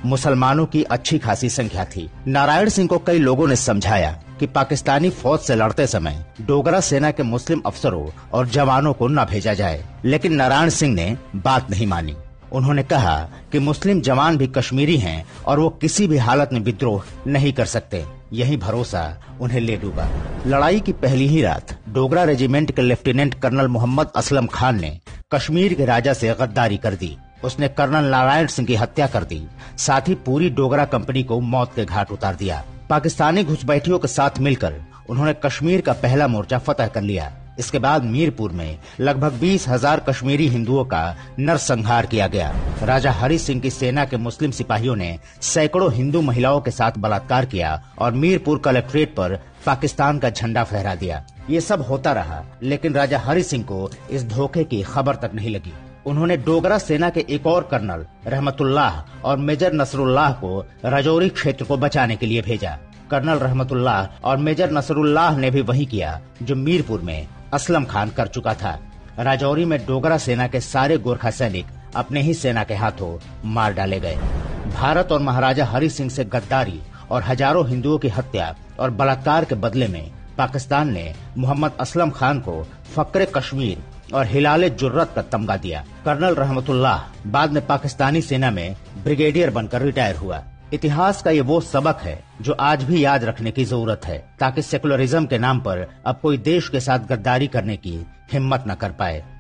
मुसलमानों की अच्छी खासी संख्या थी। नारायण सिंह को कई लोगों ने समझाया कि पाकिस्तानी फौज से लड़ते समय डोगरा सेना के मुस्लिम अफसरों और जवानों को न भेजा जाए, लेकिन नारायण सिंह ने बात नहीं मानी। उन्होंने कहा कि मुस्लिम जवान भी कश्मीरी हैं और वो किसी भी हालत में विद्रोह नहीं कर सकते। यही भरोसा उन्हें ले डूबा। लड़ाई की पहली ही रात डोगरा रेजिमेंट के लेफ्टिनेंट कर्नल मोहम्मद असलम खान ने कश्मीर के राजा से गद्दारी कर दी। उसने कर्नल नारायण सिंह की हत्या कर दी, साथ ही पूरी डोगरा कंपनी को मौत के घाट उतार दिया। पाकिस्तानी घुसपैठियों के साथ मिलकर उन्होंने कश्मीर का पहला मोर्चा फतह कर लिया। इसके बाद मीरपुर में लगभग 20,000 कश्मीरी हिंदुओं का नरसंहार किया गया। राजा हरि सिंह की सेना के मुस्लिम सिपाहियों ने सैकड़ों हिंदू महिलाओं के साथ बलात्कार किया और मीरपुर कलेक्ट्रेट पर पाकिस्तान का झंडा फहरा दिया। ये सब होता रहा, लेकिन राजा हरि सिंह को इस धोखे की खबर तक नहीं लगी। उन्होंने डोगरा सेना के एक और कर्नल रहमतुल्लाह और मेजर नसरुल्लाह को राजौरी क्षेत्र को बचाने के लिए भेजा। कर्नल रहमतुल्लाह और मेजर नसरुल्लाह ने भी वही किया जो मीरपुर में असलम खान कर चुका था। राजौरी में डोगरा सेना के सारे गोरखा सैनिक अपने ही सेना के हाथों मार डाले गए। भारत और महाराजा हरि सिंह से गद्दारी और हजारों हिंदुओं की हत्या और बलात्कार के बदले में पाकिस्तान ने मोहम्मद असलम खान को फक्रे कश्मीर और हिलाले जुर्रत का तमगा दिया। कर्नल रहमतुल्लाह बाद में पाकिस्तानी सेना में ब्रिगेडियर बनकर रिटायर हुआ। इतिहास का ये वो सबक है जो आज भी याद रखने की जरूरत है, ताकि सेकुलरिज्म के नाम पर अब कोई देश के साथ गद्दारी करने की हिम्मत न कर पाए।